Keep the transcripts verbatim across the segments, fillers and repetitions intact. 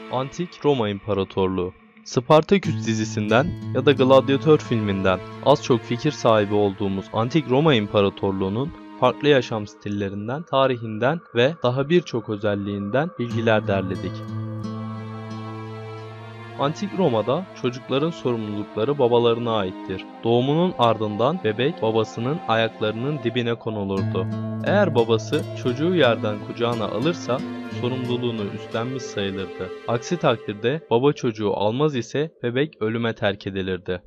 Antik Roma İmparatorluğu. Spartaküs dizisinden ya da Gladyatör filminden az çok fikir sahibi olduğumuz Antik Roma İmparatorluğu'nun farklı yaşam stillerinden, tarihinden ve daha birçok özelliğinden bilgiler derledik. Antik Roma'da çocukların sorumlulukları babalarına aittir. Doğumunun ardından bebek babasının ayaklarının dibine konulurdu. Eğer babası çocuğu yerden kucağına alırsa sorumluluğunu üstlenmiş sayılırdı. Aksi takdirde baba çocuğu almaz ise bebek ölüme terk edilirdi.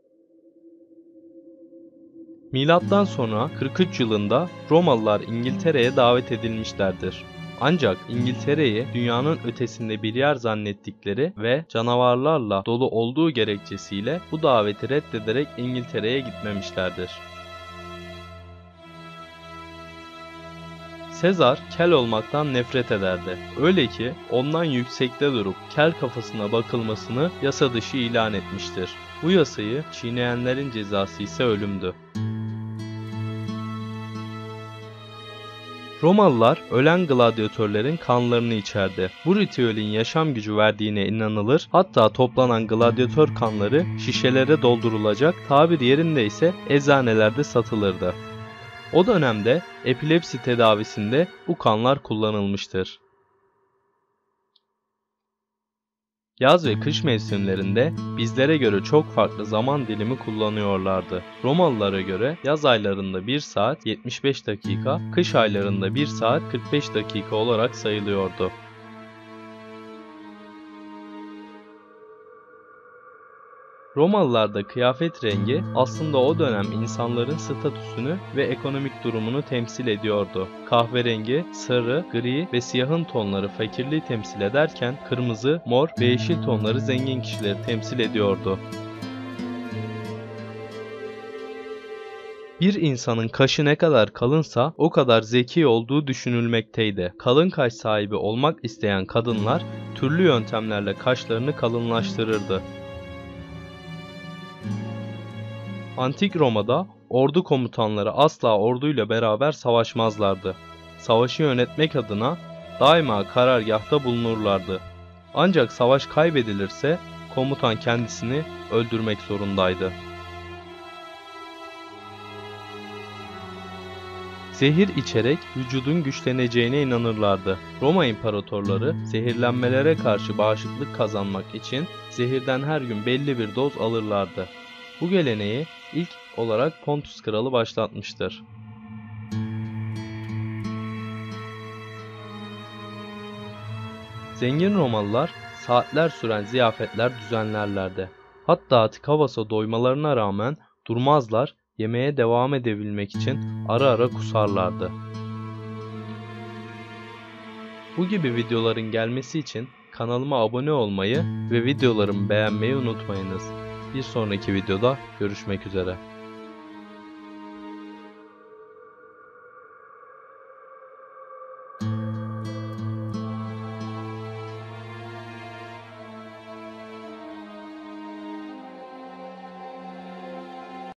Milattan sonra kırk üç yılında Romalılar İngiltere'ye davet edilmişlerdir. Ancak İngiltere'yi dünyanın ötesinde bir yer zannettikleri ve canavarlarla dolu olduğu gerekçesiyle bu daveti reddederek İngiltere'ye gitmemişlerdir. Sezar kel olmaktan nefret ederdi. Öyle ki ondan yüksekte durup kel kafasına bakılmasını yasa dışı ilan etmiştir. Bu yasayı çiğneyenlerin cezası ise ölümdü. Romalılar ölen gladyatörlerin kanlarını içerdi. Bu ritüelin yaşam gücü verdiğine inanılır, hatta toplanan gladyatör kanları şişelere doldurulacak, tabir yerinde ise eczanelerde satılırdı. O dönemde epilepsi tedavisinde bu kanlar kullanılmıştır. Yaz ve kış mevsimlerinde bizlere göre çok farklı zaman dilimi kullanıyorlardı. Romalılara göre yaz aylarında bir saat yetmiş beş dakika, kış aylarında bir saat kırk beş dakika olarak sayılıyordu. Romalılarda kıyafet rengi aslında o dönem insanların statüsünü ve ekonomik durumunu temsil ediyordu. Kahverengi, sarı, gri ve siyahın tonları fakirliği temsil ederken kırmızı, mor ve yeşil tonları zengin kişileri temsil ediyordu. Bir insanın kaşı ne kadar kalınsa o kadar zeki olduğu düşünülmekteydi. Kalın kaş sahibi olmak isteyen kadınlar türlü yöntemlerle kaşlarını kalınlaştırırdı. Antik Roma'da ordu komutanları asla orduyla beraber savaşmazlardı. Savaşı yönetmek adına daima karargahta bulunurlardı. Ancak savaş kaybedilirse komutan kendisini öldürmek zorundaydı. Zehir içerek vücudun güçleneceğine inanırlardı. Roma imparatorları zehirlenmelere karşı bağışıklık kazanmak için zehirden her gün belli bir doz alırlardı. Bu geleneği ilk olarak Pontus kralı başlatmıştır. Zengin Romalılar saatler süren ziyafetler düzenlerlerdi. Hatta tık havasa doymalarına rağmen durmazlar, yemeğe devam edebilmek için ara ara kusarlardı. Bu gibi videoların gelmesi için kanalıma abone olmayı ve videolarımı beğenmeyi unutmayınız. Bir sonraki videoda görüşmek üzere.